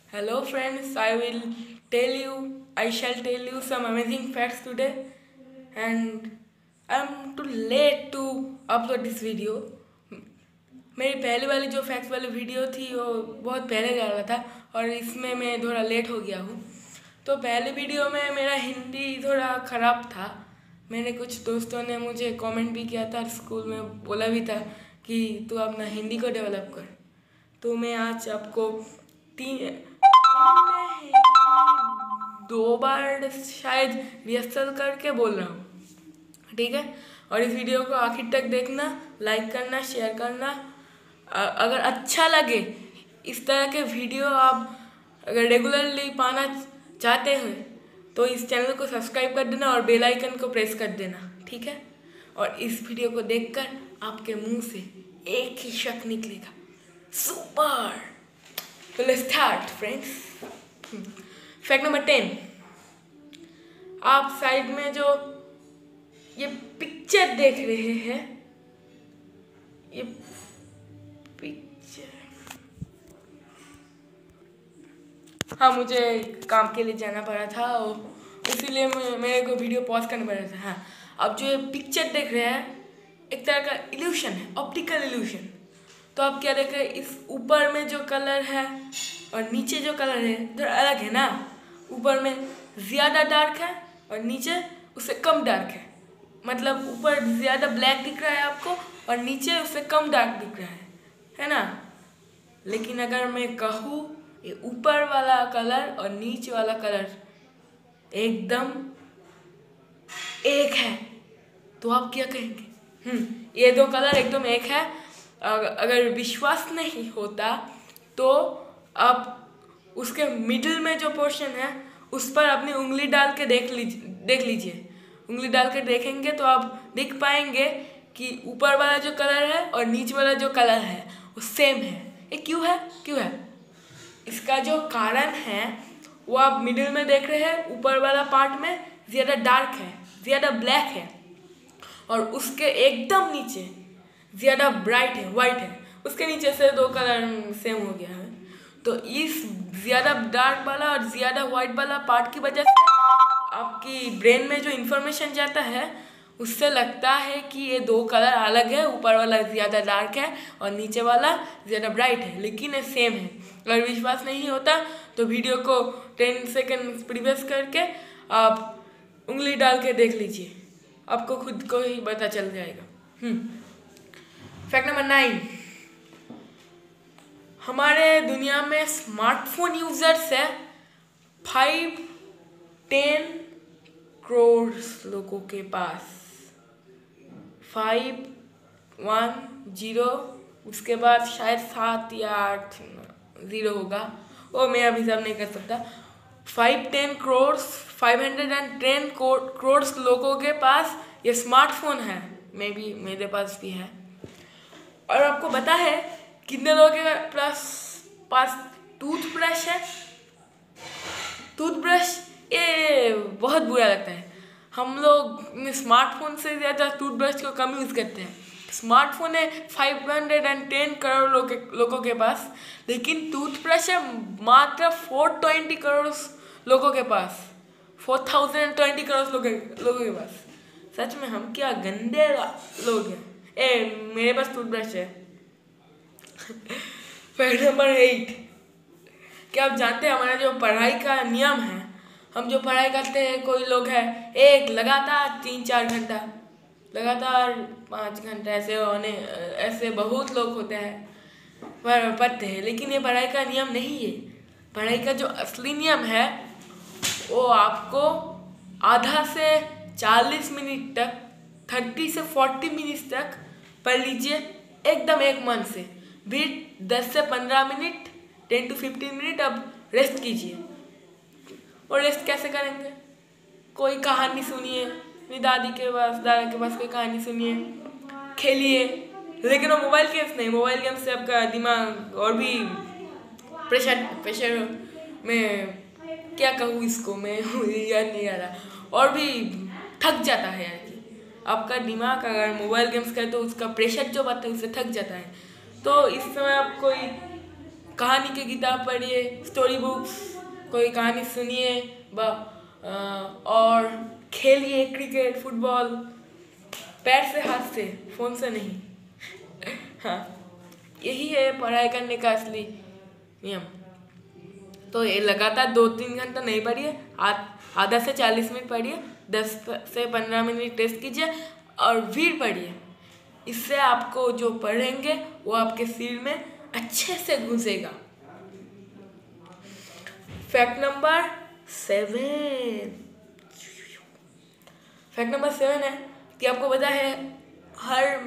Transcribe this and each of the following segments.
Hello friends, I shall tell you some amazing facts today, and I'm too late to upload this video. मेरी पहले वाली जो facts वाली video थी वो बहुत पहले डाला था और इसमें मैं थोड़ा लेट हो गया हूँ। तो पहले वीडियो में मेरा हिंदी थोड़ा ख़राब था। मेरे कुछ दोस्तों ने मुझे कमेंट भी किया था, स्कूल में बोला भी था कि तू अपना हिंदी को डेवलप कर। तो मैं आज आपको तीन दो बार शायद रिहर्सल करके बोल रहा हूँ, ठीक है। और इस वीडियो को आखिर तक देखना, लाइक करना, शेयर करना। अगर अच्छा लगे इस तरह के वीडियो आप अगर रेगुलरली पाना चाहते हैं तो इस चैनल को सब्सक्राइब कर देना और बेल आइकन को प्रेस कर देना, ठीक है। और इस वीडियो को देखकर आपके मुंह से एक ही शब्द निकलेगा, सुपर। तो let's start friends. Fact number 10, आप साइड में जो ये पिक्चर देख रहे हैं, ये पिक्चर, हाँ मुझे काम के लिए जाना पड़ा था और इसीलिए मेरे को वीडियो पॉज करना पड़ा था। हाँ, अब जो ये पिक्चर देख रहे हैं एक तरह का इल्यूशन है, ऑप्टिकल इल्यूशन। तो आप क्या देख रहे हैं, इस ऊपर में जो कलर है और नीचे जो कलर है थोड़ा अलग है ना। ऊपर में ज़्यादा डार्क है और नीचे उससे कम डार्क है। मतलब ऊपर ज़्यादा ब्लैक दिख रहा है आपको और नीचे उससे कम डार्क दिख रहा है ना। लेकिन अगर मैं कहूँ ये ऊपर वाला कलर और नीचे वाला कलर एकदम एक है तो आप क्या कहेंगे? ये दो कलर एकदम एक है। अगर विश्वास नहीं होता तो आप उसके मिडिल में जो पोर्शन है उस पर अपनी उंगली डाल के देख लीजिए। उंगली डाल के देखेंगे तो आप देख पाएंगे कि ऊपर वाला जो कलर है और नीचे वाला जो कलर है वो सेम है। ये क्यों है? इसका जो कारण है वो आप मिडिल में देख रहे हैं, ऊपर वाला पार्ट में ज़्यादा डार्क है, ज़्यादा ब्लैक है और उसके एकदम नीचे ज़्यादा ब्राइट है, वाइट है। उसके नीचे से दो कलर सेम हो गया है। तो इस ज़्यादा डार्क वाला और ज़्यादा वाइट वाला पार्ट की वजह से आपकी ब्रेन में जो इन्फॉर्मेशन जाता है उससे लगता है कि ये दो कलर अलग है, ऊपर वाला ज़्यादा डार्क है और नीचे वाला ज़्यादा ब्राइट है, लेकिन ये सेम है। अगर विश्वास नहीं होता तो वीडियो को 10 सेकेंड प्रीवियस करके आप उंगली डाल के देख लीजिए, आपको खुद को ही पता चल जाएगा। फैक्ट नंबर 9, हमारे दुनिया में स्मार्टफोन यूजर्स है 510 करोड़ लोगों के पास। 510, उसके बाद शायद 7 या 8 0 होगा, वो मैं अभी सब नहीं कर सकता। 510 करोड़ लोगों के पास ये स्मार्टफोन है। मेरे पास भी है। और आपको पता है कितने लोगों के पास टूथब्रश है? टूथब्रश ये बहुत बुरा लगता है। हम लोग स्मार्टफोन से ज़्यादा टूथब्रश को कम यूज़ करते हैं। स्मार्टफोन है 510 करोड़ लोगों के पास, लेकिन टूथब्रश है मात्र 420 करोड़ लोगों के पास। 4020 करोड़ लोगों के पास। सच में हम क्या गंदे लोग हैं। मेरे पास टूथब्रश है। फैक्ट नंबर 8, क्या आप जानते हैं हमारा जो पढ़ाई का नियम है, हम जो पढ़ाई करते हैं, कोई लोग है एक लगातार 3-4 घंटा, लगातार 5 घंटा, ऐसे बहुत लोग होते हैं पढ़ते हैं, लेकिन ये पढ़ाई का नियम नहीं है। पढ़ाई का जो असली नियम है वो आपको आधा से 40 मिनट तक, 30 से 40 मिनट तक पढ़ लीजिए एकदम एक मन से। फिर 10 से 15 मिनट, 10 to 15 मिनट अब रेस्ट कीजिए। और रेस्ट कैसे करेंगे? कोई कहानी सुनिए, अपनी दादा के पास कोई कहानी सुनिए, खेलिए। लेकिन वो मोबाइल गेम्स नहीं। मोबाइल गेम्स से आपका दिमाग और भी प्रेशर में क्या कहूँ इसको, मैं याद नहीं आ रहा, और भी थक जाता है यार। आपका दिमाग अगर मोबाइल गेम्स करे तो उसका प्रेशर जो बात है उससे थक जाता है। तो इस समय आप कोई कहानी की किताब पढ़िए, स्टोरी बुक्स, कोई कहानी सुनिए और खेलिए क्रिकेट, फुटबॉल, पैर से, हाथ से, फोन से नहीं। हाँ, यही है पढ़ाई करने का असली नियम। तो ये लगातार 2-3 घंटा नहीं पढ़िए, आधा से 40 मिनट पढ़िए, 10 से 15 मिनट टेस्ट कीजिए और फिर पढ़िए। इससे आपको जो पढ़ेंगे वो आपके सिर में अच्छे से घुसेगा। फैक्ट नंबर 7 है कि आपको पता है हर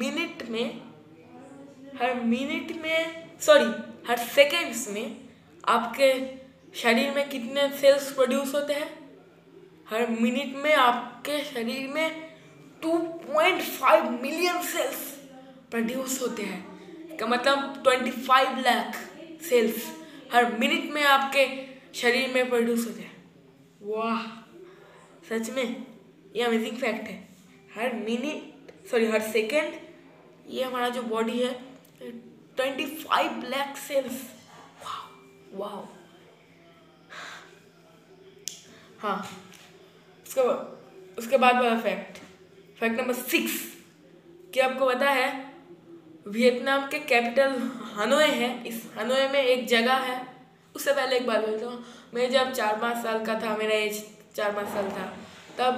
सेकेंड्स में आपके शरीर में कितने सेल्स प्रोड्यूस होते हैं। हर मिनट में आपके शरीर में 2.5 मिलियन सेल्स प्रोड्यूस होते हैं। का मतलब 25 लाख सेल्स हर मिनट में आपके शरीर में प्रोड्यूस होते हैं। वाह, सच में ये अमेजिंग फैक्ट है। हर सेकेंड ये हमारा जो बॉडी है 25 लाख सेल्स। वाह। हाँ, उसके बाद वाला फैक्ट नंबर 6 कि आपको पता है वियतनाम के कैपिटल हनोई है। इस हनोई में एक जगह है। उससे पहले एक बात बोलता हूँ, मैं जब 4-5 साल का था, मेरा एज 4-5 साल था, तब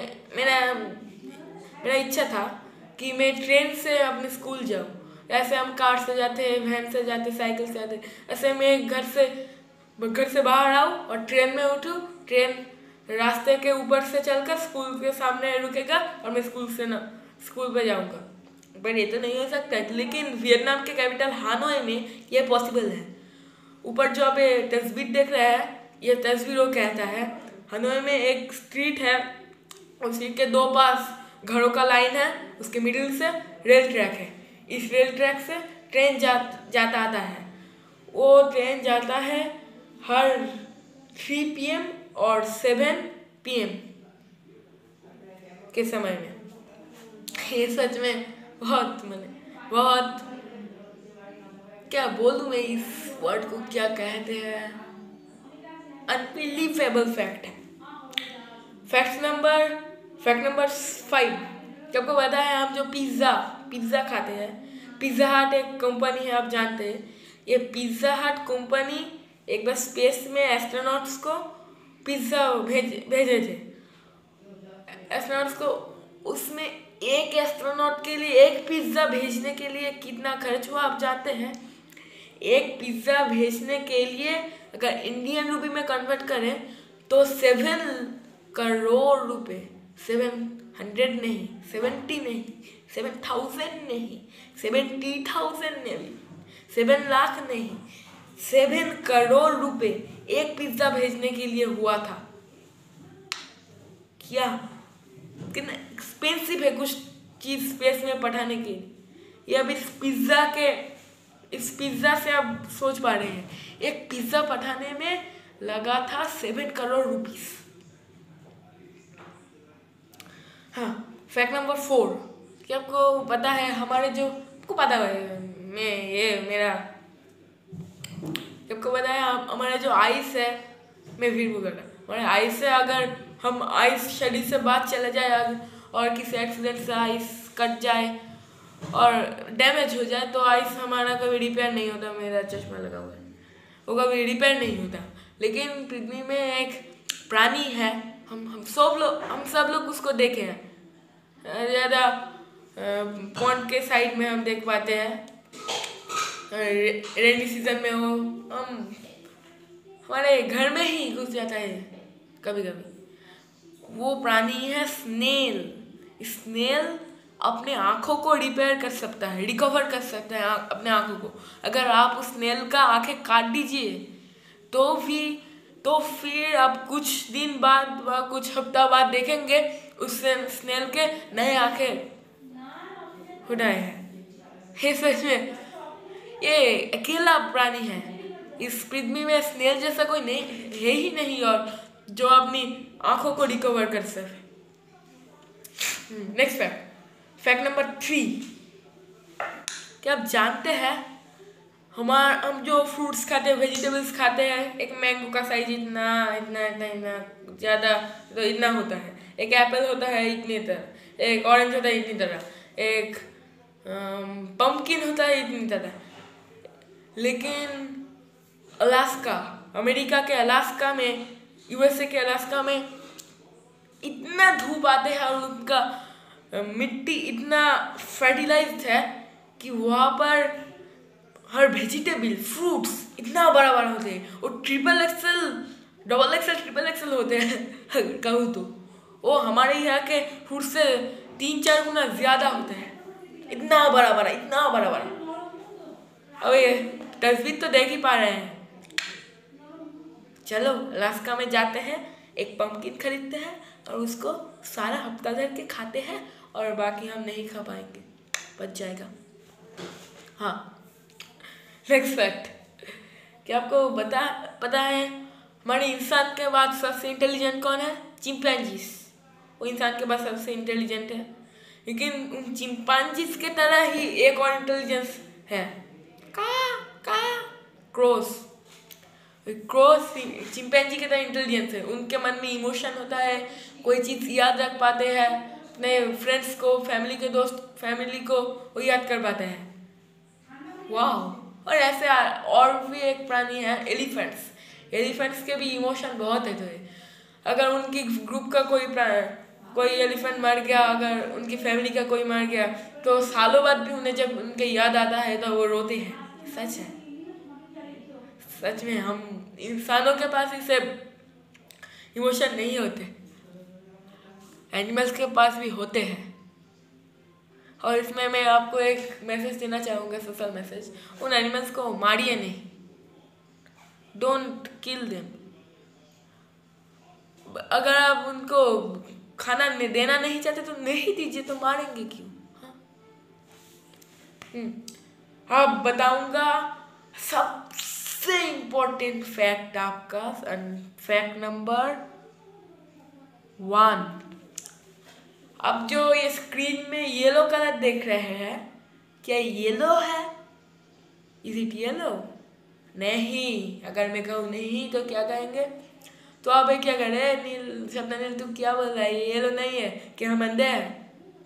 मेरा इच्छा था कि मैं ट्रेन से अपने स्कूल जाऊँ। ऐसे हम कार से जाते, वैन से जाते, साइकिल से जाते, ऐसे मैं घर से बाहर आऊँ और ट्रेन में उठूँ। ट्रेन रास्ते के ऊपर से चलकर स्कूल के सामने रुकेगा और मैं स्कूल पे जाऊँगा। पर ये तो नहीं हो सकता है, लेकिन वियतनाम के कैपिटल हानोई में ये पॉसिबल है। ऊपर जो आप ये तस्वीर देख रहे हैं, ये तस्वीर वो कहता है हनोई में एक स्ट्रीट है, उस स्ट्रीट के 2 पास घरों का लाइन है, उसके मिडिल से रेल ट्रैक है। इस रेल ट्रैक से ट्रेन जाता आता है। वो ट्रेन जाता है हर 3 PM और 7 PM के समय में। ये सच में बहुत क्या बोलूं मैं, इस वर्ड को क्या कहते हैं, अनबिलीवेबल फैक्ट है। फैक्ट नंबर 5 कि आपको पता है हम जो पिज्ज़ा खाते हैं, पिज्ज़ा हट एक कंपनी है, आप जानते हैं। ये पिज्ज़ा हट कंपनी एक बार स्पेस में एस्ट्रोनॉट्स को पिज्ज़ा भेजे थे। एस्ट्रोनॉट्स को उसमें एक एस्ट्रोनॉट के लिए एक पिज्ज़ा भेजने के लिए कितना खर्च हुआ आप जानते हैं? एक पिज्ज़ा भेजने के लिए अगर इंडियन रुपये में कन्वर्ट करें तो 7 करोड़ रुपए, 700 नहीं, 70 नहीं, 7,000 नहीं, 70,000 नहीं, 7 लाख नहीं, 7 करोड़ रुपए एक पिज्ज़ा भेजने के लिए हुआ था। क्या कितना एक्सपेंसिव है कुछ चीज़ स्पेस में पठाने के लिए। ये अब इस पिज्ज़ा से आप सोच पा रहे हैं, एक पिज्ज़ा पठाने में लगा था 7 करोड़ रुपीस। हाँ, फैक्ट नंबर 4 कि आपको पता है आपको पता है आपको पता है हमारा जो आइस है, मैं फिर वो करना, हमारे आइस से अगर हम आइस शरीर से बात चला जाए और किसी एक्सीडेंट से आइस कट जाए और डैमेज हो जाए तो आइस हमारा कभी रिपेयर नहीं होता। मेरा चश्मा लगा हुआ है, वो कभी रिपेयर नहीं होता। लेकिन पृथ्वी में एक प्राणी है, हम सब लोग उसको देखे हैं। ज़्यादा पॉन्ड के साइड में हम देख पाते हैं, रेनी सीजन में हम हमारे घर में ही घुस जाता है कभी कभी। वो प्राणी है स्नेल। स्नेल अपने आँखों को रिपेयर कर सकता है, रिकवर कर सकता है अपने आँखों को। अगर आप उस स्नेल का आँखें काट दीजिए तो फिर आप कुछ दिन बाद व कुछ हफ्ता बाद देखेंगे उस स्नेल के नए आँखें खुदाए हैं। ये सच में ये अकेला प्राणी है इस पृथ्वी में, स्नेल जैसा कोई नहीं है ही नहीं और जो अपनी आँखों को रिकवर कर सके। नेक्स्ट फैक्ट नंबर 3 क्या आप जानते हैं हम जो फ्रूट्स खाते हैं, वेजिटेबल्स खाते हैं, एक मैंगो का साइज इतना इतना इतना इतना ज़्यादा तो इतना होता है, एक एप्पल होता है इतनी तरह, एक ऑरेंज होता है इतनी तरह, एक पम्पकिन होता है इतनी तरह। लेकिन अलास्का, अमेरिका के अलास्का में, यूएसए के अलास्का में इतना धूप आते हैं और उनका मिट्टी इतना फर्टिलाइज्ड है कि वहाँ पर हर वेजिटेबल फ्रूट्स इतना बड़ा बड़ा होते हैं, वो triple axle double axle triple axle होते हैं अगर कहूँ तो। वो हमारे यहाँ के फ्रूट से 3-4 गुना ज़्यादा होते हैं, इतना बड़ा बड़ा इतना बड़ा बड़ा। अब ये तस्वीर तो देख ही पा रहे हैं। चलो अलास्का में जाते हैं, एक पंपकिन खरीदते हैं और उसको सारा हफ्ता भर के खाते हैं, और बाकी हम नहीं खा पाएंगे, बच जाएगा। हाँ, नेक्स्ट फैक्ट, क्या आपको पता है हमारे इंसान के बाद सबसे इंटेलिजेंट कौन है? चिंपैंजीज। वो इंसान के बाद सबसे इंटेलिजेंट है, लेकिन उन चिंपैंजीज के तरह ही एक और इंटेलिजेंस है, का क्रोस। क्रोस चिंपैंजी के तरह इंटेलिजेंस है, उनके मन में इमोशन होता है, कोई चीज़ याद रख पाते हैं, अपने फ्रेंड्स को, फैमिली को वो याद कर पाते हैं। वाह। और ऐसे और भी एक प्राणी है, एलिफेंट्स के भी इमोशन बहुत है। तो अगर उनकी ग्रुप का कोई एलिफेंट मर गया, अगर उनकी फैमिली का कोई मर गया, तो सालों बाद भी उन्हें जब उनके याद आता है तो वो रोते हैं। सच है, सच में हम इंसानों के पास इसे इमोशन नहीं होते, एनिमल्स के पास भी होते हैं। और इसमें मैं आपको एक मैसेज देना चाहूँगा, सोशल मैसेज, उन एनिमल्स को मारिए नहीं, डोंट किल देम। अगर आप उनको खाना देना नहीं चाहते तो नहीं दीजिए, तो मारेंगे क्यों? हाँ, अब बताऊंगा सबसे इम्पोर्टेंट फैक्ट आपका, फैक्ट नंबर 1। अब जो ये स्क्रीन में येलो कलर देख रहे हैं, क्या येलो है? Is it yellow? नहीं। अगर मैं कहूँ नहीं तो क्या कहेंगे? तो आप क्या करें? नील शब्द, तू क्या बोल रहा है? ये येलो नहीं है, क्या हम अंधे हैं?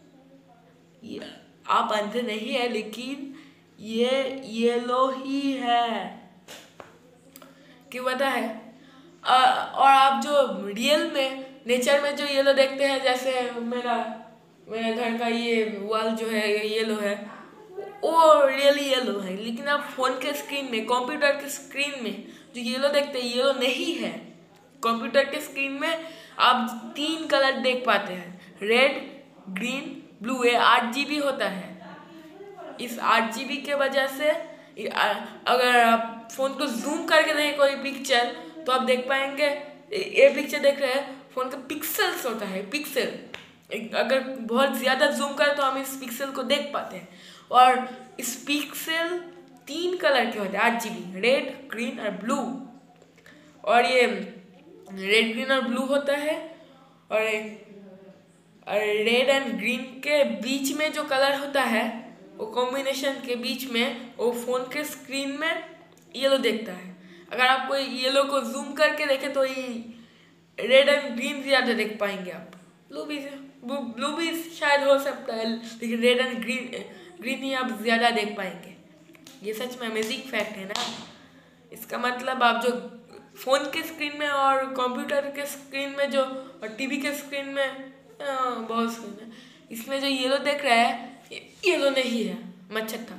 आप अंधे नहीं है, लेकिन ये येलो ही है। क्यों पता है? और आप जो रियल में नेचर में जो येलो देखते हैं, जैसे मेरा घर का ये वॉल जो है ये येलो है, वो रियली येलो है। लेकिन आप फोन के स्क्रीन में, कंप्यूटर के स्क्रीन में जो येलो देखते हैं, येलो नहीं है। कंप्यूटर के स्क्रीन में आप 3 कलर देख पाते हैं, रेड, ग्रीन, ब्लू। ये 8 GB होता है। इस 8 GB के वजह से अगर आप फोन को जूम करके देखें कोई पिक्चर, तो आप देख पाएंगे, ये पिक्चर देख रहे हैं, फोन का पिक्सल्स होता है, पिक्सल। अगर बहुत ज़्यादा जूम करें तो हम इस पिक्सल को देख पाते हैं। और इस पिक्सल 3 कलर के होते हैं, 8 GB, रेड, ग्रीन और ब्लू। और ये रेड, ग्रीन और ब्लू होता है, और रेड एंड ग्रीन के बीच में जो कलर होता है, वो कॉम्बिनेशन के बीच में वो फोन के स्क्रीन में येलो देखता है। अगर आप कोई येलो को जूम करके देखें तो ये रेड एंड ग्रीन ज़्यादा देख पाएंगे आप। ब्लू भी शायद हो सकता है, लेकिन रेड एंड ग्रीन ही आप ज़्यादा देख पाएंगे। ये सच में अमेजिंग फैक्ट है ना। इसका मतलब आप जो फ़ोन के स्क्रीन में और कंप्यूटर के स्क्रीन में जो और टीवी के स्क्रीन में बहुत स्क्रीन है, इसमें जो येलो देख रहा है, येलो नहीं है, मच्छर था।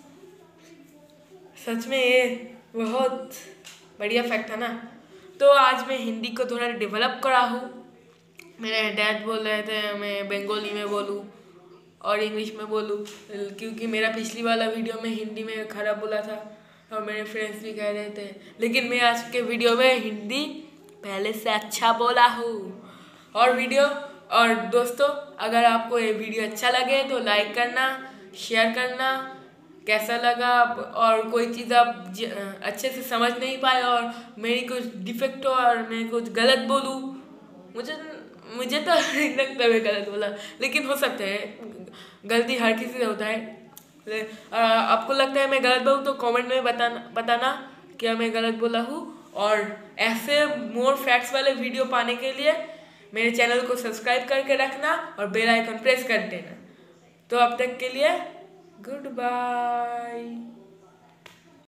सच में ये बहुत बढ़िया फैक्ट है ना। तो आज मैं हिंदी को थोड़ा डेवलप करा हूँ। मेरे डैड बोल रहे थे मैं बंगाली में बोलूँ और इंग्लिश में बोलूँ, क्योंकि मेरा पिछली वाला वीडियो में हिंदी में खराब बोला था और मेरे फ्रेंड्स भी कह रहे थे। लेकिन मैं आज के वीडियो में हिंदी पहले से अच्छा बोला हूँ। और दोस्तों, अगर आपको ये वीडियो अच्छा लगे तो लाइक करना, शेयर करना। कैसा लगा, और कोई चीज़ आप अच्छे से समझ नहीं पाए और मेरी कुछ डिफेक्ट हो और मैं कुछ गलत बोलूँ, मुझे तो नहीं लगता मैं गलत बोला, लेकिन हो सकता है, गलती हर किसी से होता है। आपको लगता है मैं गलत बोलूँ तो कमेंट में बताना कि मैं गलत बोला हूँ। और ऐसे मोर फैक्ट्स वाले वीडियो पाने के लिए मेरे चैनल को सब्सक्राइब करके रखना और बेल आइकन प्रेस कर देना। तो अब तक के लिए गुड बाय।